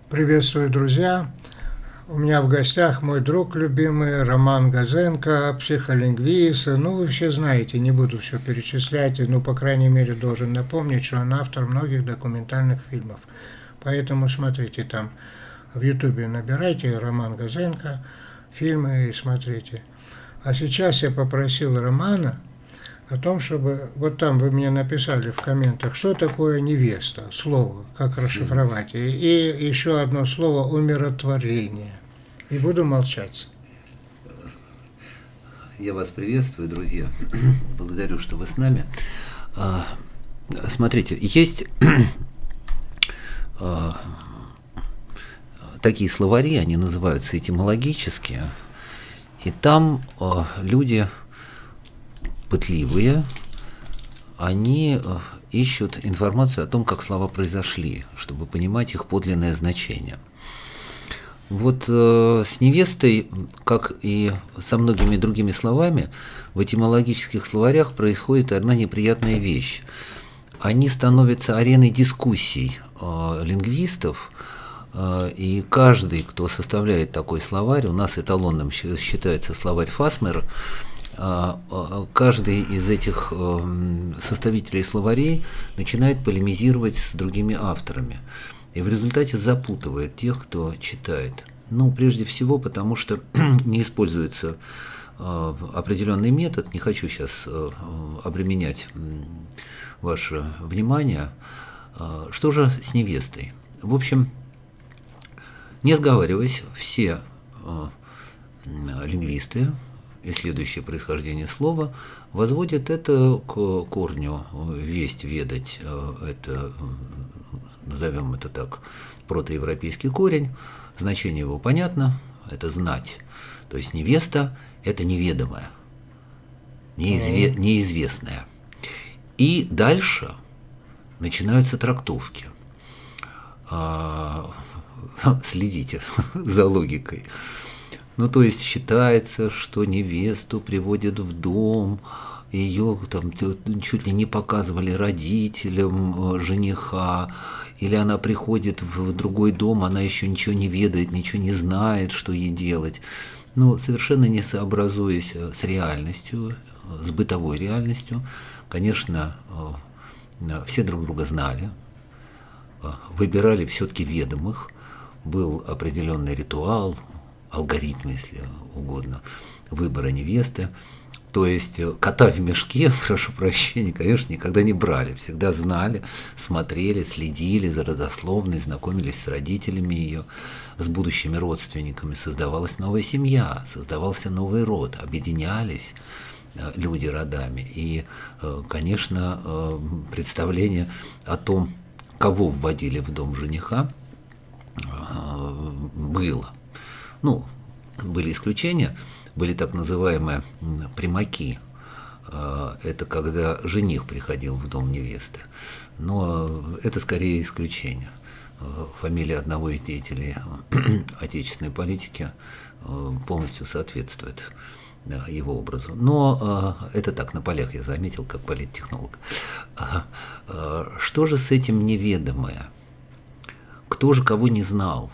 Приветствую, друзья! У меня в гостях мой друг любимый Роман Газенко, психолингвист. Ну, вы все знаете, не буду все перечислять, но, по крайней мере, должен напомнить, что он автор многих документальных фильмов. Поэтому смотрите там, в Ютубе набирайте Роман Газенко, фильмы и смотрите. А сейчас я попросил Романа о том, чтобы, вот там вы мне написали в комментах, что такое невеста, слово, как расшифровать, и еще одно слово умиротворение. И буду молчать. Я вас приветствую, друзья. Благодарю, что вы с нами. Смотрите, есть такие словари, они называются этимологические, и там люди пытливые, они ищут информацию о том, как слова произошли, чтобы понимать их подлинное значение. Вот с невестой, как и со многими другими словами, в этимологических словарях происходит одна неприятная вещь. Они становятся ареной дискуссий лингвистов, и каждый, кто составляет такой словарь, у нас эталонным считается словарь Фасмера, каждый из этих составителей словарей начинает полемизировать с другими авторами. И в результате запутывает тех, кто читает. Ну, прежде всего, потому что не используется определенный метод. Не хочу сейчас обременять ваше внимание. Что же с невестой? В общем, не сговариваясь, все лингвисты, исследующие происхождение слова, возводят это к корню весть, ведать, это, назовем это так, протоевропейский корень, значение его понятно, это знать. То есть невеста – это неведомое, неизвестное. И дальше начинаются трактовки. Следите за логикой. Ну, то есть считается, что невесту приводят в дом, ее там чуть ли не показывали родителям жениха, или она приходит в другой дом, она еще ничего не ведает, ничего не знает, что ей делать. Но совершенно не сообразуясь с реальностью, с бытовой реальностью, конечно, все друг друга знали, выбирали все-таки ведомых, был определенный ритуал, алгоритм, если угодно, выбора невесты. То есть кота в мешке, прошу прощения, конечно, никогда не брали. Всегда знали, смотрели, следили за родословной, знакомились с родителями ее, с будущими родственниками. Создавалась новая семья, создавался новый род, объединялись люди родами. И, конечно, представление о том, кого вводили в дом жениха, было. Ну, были исключения, были так называемые примаки. Это когда жених приходил в дом невесты. Но это скорее исключение. Фамилия одного из деятелей отечественной политики полностью соответствует его образу. Но это так, на полях я заметил, как политтехнолог. Что же с этим неведомое? Кто же кого не знал?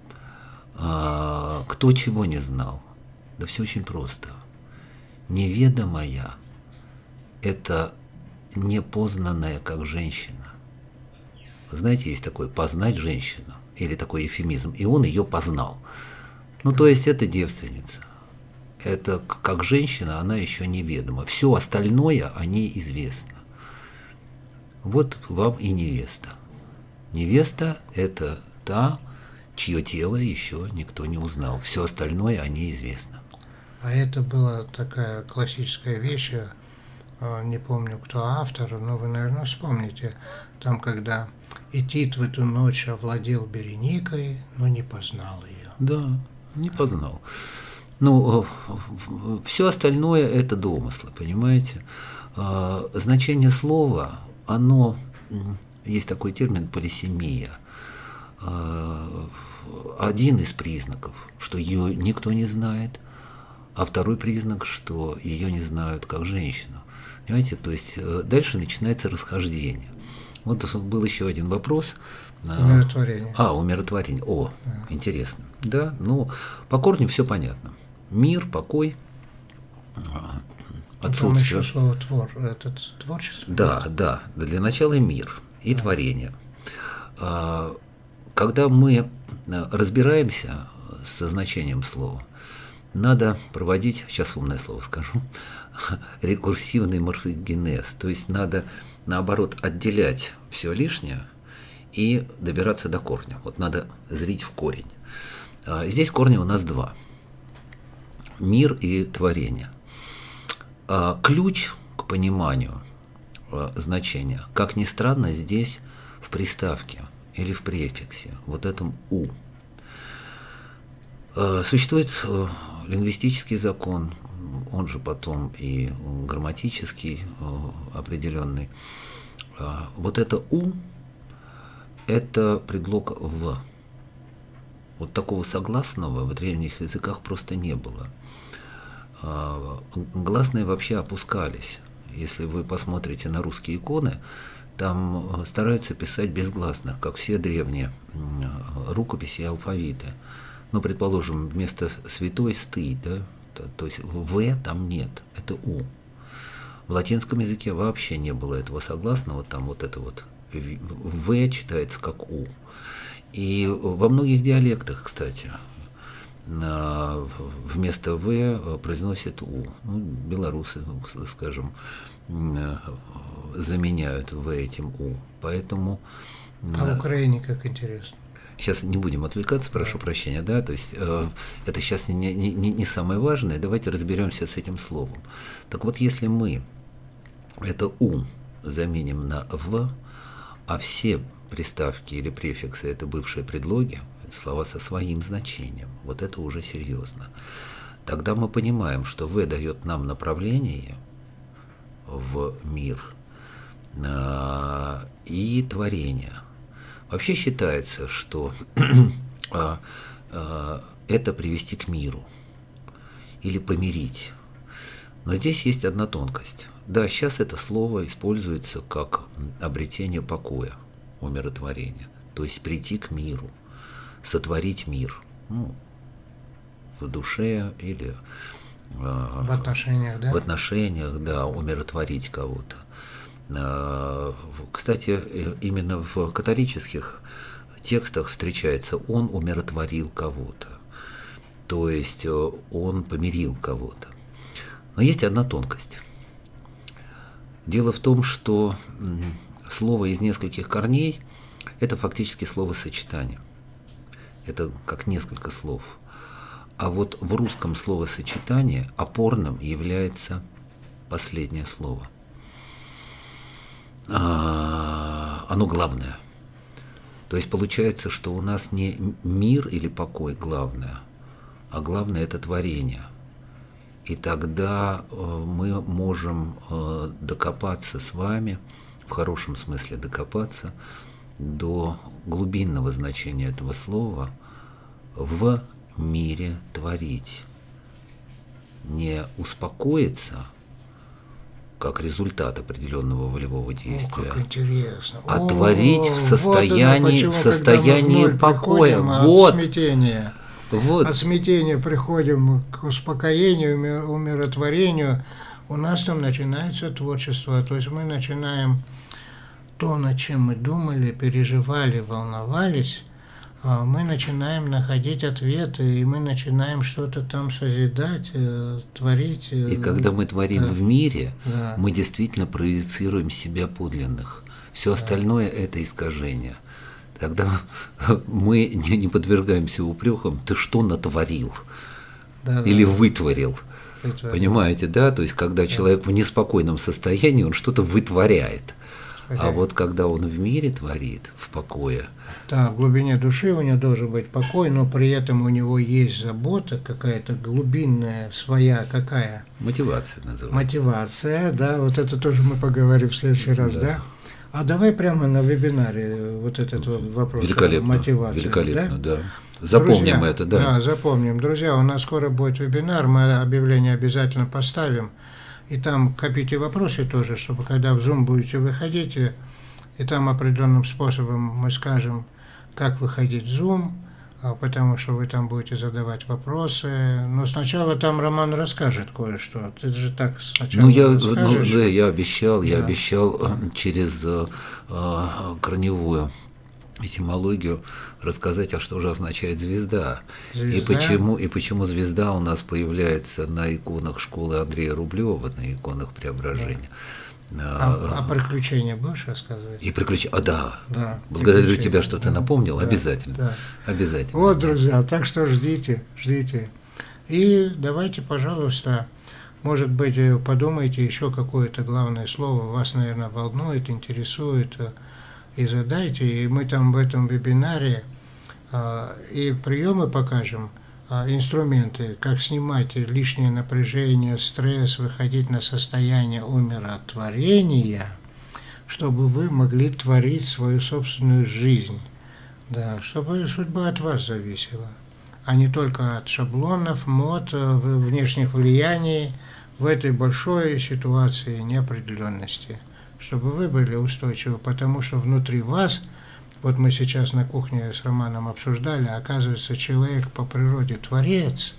Кто чего не знал? Да все очень просто. Неведомая – это непознанная как женщина. Знаете, есть такое «познать женщину» или такой эвфемизм, и он ее познал. Ну, то есть это девственница. Это как женщина, она еще неведома. Все остальное о ней известно. Вот вам и невеста. Невеста – это та, чье тело еще никто не узнал. Все остальное о ней известно. А это была такая классическая вещь, не помню, кто автор, но вы, наверное, вспомните. Там, когда Этит в эту ночь овладел Береникой, но не познал ее. Да, не познал. Ну, все остальное – это домыслы, понимаете? Значение слова, оно, есть такой термин полисемия. Один из признаков, что ее никто не знает, а второй признак, что ее не знают как женщину. Понимаете, то есть дальше начинается расхождение. Вот был еще один вопрос, Умиротворение. Умиротворение. Интересно. Да, ну, по корню все понятно. Мир, покой, отсутствие. Там еще слово творчество. Да. Для начала мир и творение. Когда мы разбираемся со значением слова, надо проводить, сейчас умное слово скажу, рекурсивный морфогенез. То есть надо, наоборот, отделять все лишнее и добираться до корня. Вот надо зрить в корень. Здесь корни у нас два. Мир и творение. Ключ к пониманию значения, как ни странно, здесь в приставке или в префиксе, вот этом «у». Существует лингвистический закон, он же потом и грамматический определенный. Вот это «у» – это предлог «в». Вот такого согласного в древних языках просто не было. Гласные вообще опускались. Если вы посмотрите на русские иконы, там стараются писать без гласных, как все древние рукописи и алфавиты. Ну, предположим, вместо святой сты, да, то есть «в» там нет, это «у». В латинском языке вообще не было этого согласного, там вот это вот «в» читается как «у». И во многих диалектах, кстати, вместо «в» произносят «у». Ну, белорусы, скажем, заменяют «в» этим «у». Поэтому… А в Украине как интересно. Сейчас не будем отвлекаться, прошу прощения, да, то есть это сейчас не самое важное, давайте разберемся с этим словом. Так вот, если мы это «у» заменим на «в», а все приставки или префиксы – это бывшие предлоги, это слова со своим значением, вот это уже серьезно. Тогда мы понимаем, что «в» дает нам направление в мир и творение. Вообще считается, что это привести к миру или помирить. Но здесь есть одна тонкость. Да, сейчас это слово используется как обретение покоя, умиротворения. То есть прийти к миру, сотворить мир. Ну, в душе или в отношениях, да? В отношениях, да, умиротворить кого-то. Кстати, именно в католических текстах встречается «он умиротворил кого-то», то есть он помирил кого-то. Но есть одна тонкость. Дело в том, что слово из нескольких корней – это фактически словосочетание. Это как несколько слов. А вот в русском словосочетании опорным является последнее слово. Оно главное. То есть получается, что у нас не мир или покой главное, а главное – это творение. И тогда мы можем докопаться с вами, в хорошем смысле докопаться, до глубинного значения этого слова «в мире творить». Не успокоиться как результат определенного волевого действия, как интересно. А творить в состоянии, вот состоянии покоя. Вот. От смятения. Вот. От смятения приходим к успокоению, умиротворению. У нас там начинается творчество. То есть мы начинаем то, над чем мы думали, переживали, волновались, мы начинаем находить ответы, и мы начинаем что-то там созидать, творить. И когда мы творим в мире, мы действительно проецируем себя подлинных. Все остальное – это искажение. Тогда мы не подвергаемся упрекам: ты что натворил? Или вытворил? Понимаете, да? То есть, когда человек в неспокойном состоянии, он что-то вытворяет. А вот когда он в мире творит, в покое. Да, в глубине души у него должен быть покой, но при этом у него есть забота какая-то глубинная, своя какая. Мотивация называется. Мотивация, да, вот это тоже мы поговорим в следующий раз, да? А давай прямо на вебинаре вот этот вот вопрос. Великолепно, мотивации, великолепно, да. Запомним, друзья, это, да. Да, запомним. Друзья, у нас скоро будет вебинар, мы объявление обязательно поставим. И там копите вопросы тоже, чтобы когда в Zoom будете выходить, и там определенным способом мы скажем, как выходить в Zoom, потому что вы там будете задавать вопросы. Но сначала там Роман расскажет кое-что. Ты же так сначала расскажешь. Да, я обещал через корневую этимологию рассказать, а что же означает звезда. И почему звезда у нас появляется на иконах школы Андрея Рублева, на иконах Преображения. А приключения будешь рассказывать? И приключения, да. Благодарю приключения. тебя, что ты напомнил, обязательно. Да. Обязательно. Вот, друзья, так что ждите. И давайте, пожалуйста, может быть, подумайте еще какое-то главное слово, вас, наверное, волнует, интересует, и задайте. И мы там в этом вебинаре и приемы покажем, инструменты, как снимать лишнее напряжение, стресс, выходить на состояние умиротворения, чтобы вы могли творить свою собственную жизнь, да, чтобы судьба от вас зависела, а не только от шаблонов, мод, внешних влияний в этой большой ситуации неопределенности, чтобы вы были устойчивы, потому что внутри вас, вот мы сейчас на кухне с Романом обсуждали, оказывается, человек по природе творец.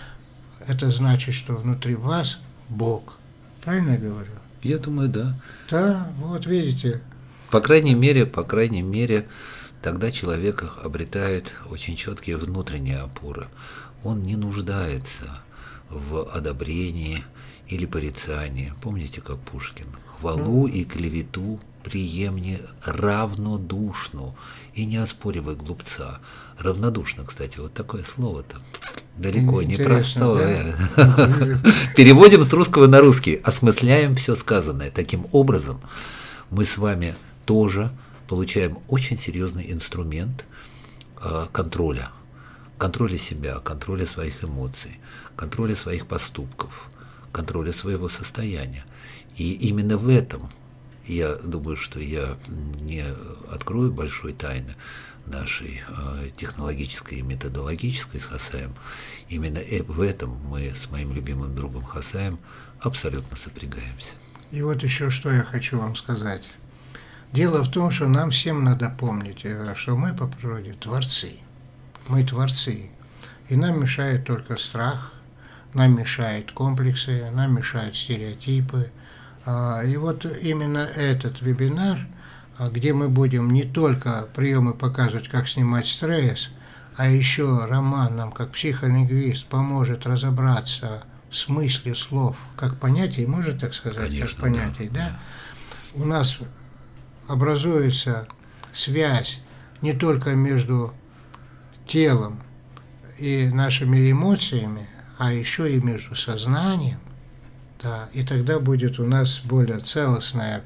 Это значит, что внутри вас Бог. Правильно я говорю? Я думаю, да. Да, вот видите. По крайней мере, тогда человек обретает очень четкие внутренние опоры. Он не нуждается в одобрении или порицании. Помните, как Пушкин? «Хвалу и клевету приемни равнодушну, и не оспоривай глупца». Равнодушно, кстати, вот такое слово-то. Далеко не простое. Да? Переводим с русского на русский, осмысляем все сказанное. Таким образом, мы с вами тоже получаем очень серьезный инструмент контроля. Контроля себя, контроля своих эмоций, контроля своих поступков, контроля своего состояния. И именно в этом, я думаю, что я не открою большой тайны нашей технологической и методологической с Хасаем, именно в этом мы с моим любимым другом Хасаем абсолютно сопрягаемся. И вот еще что я хочу вам сказать. Дело в том, что нам всем надо помнить, что мы по природе творцы. Мы творцы. И нам мешает только страх, нам мешают комплексы, нам мешают стереотипы. И вот именно этот вебинар, где мы будем не только приемы показывать, как снимать стресс, а еще Роман нам, как психолингвист, поможет разобраться в смысле слов, как понятий, можно так сказать? Конечно, как понятий, да? У нас образуется связь не только между телом и нашими эмоциями, а еще и между сознанием. Да, и тогда будет у нас более целостное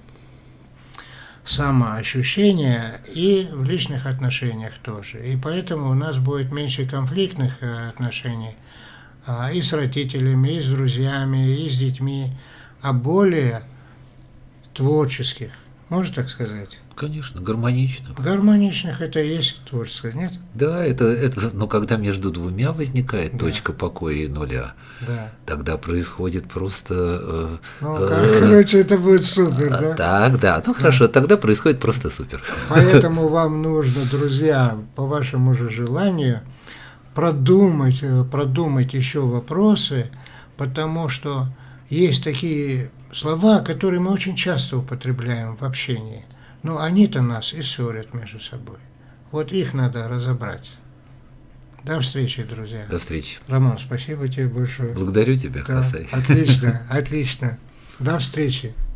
самоощущение и в личных отношениях тоже. И поэтому у нас будет меньше конфликтных отношений и с родителями, и с друзьями, и с детьми, а более творческих, можно так сказать? Конечно, гармонично. Гармоничных это и есть творчество, нет? Да, но когда между двумя возникает точка покоя и нуля, тогда происходит просто... короче, это будет супер, да? Так, да, хорошо, тогда происходит просто супер. Поэтому вам нужно, друзья, по вашему же желанию, продумать еще вопросы, потому что есть такие слова, которые мы очень часто употребляем в общении. Но они-то нас и ссорят между собой. Вот их надо разобрать. До встречи, друзья. До встречи. Роман, спасибо тебе большое. Благодарю тебя, Хасай. Отлично, отлично. До встречи.